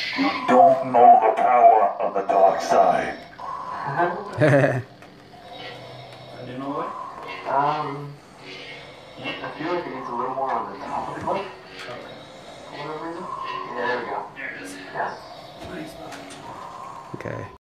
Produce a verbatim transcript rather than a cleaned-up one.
You don't know the power of the dark side. I do know what? Um, I feel like it needs a little more on the top of the clip. Okay. For whatever reason. Yeah, there we go. There it is. Yeah. Nice. Okay.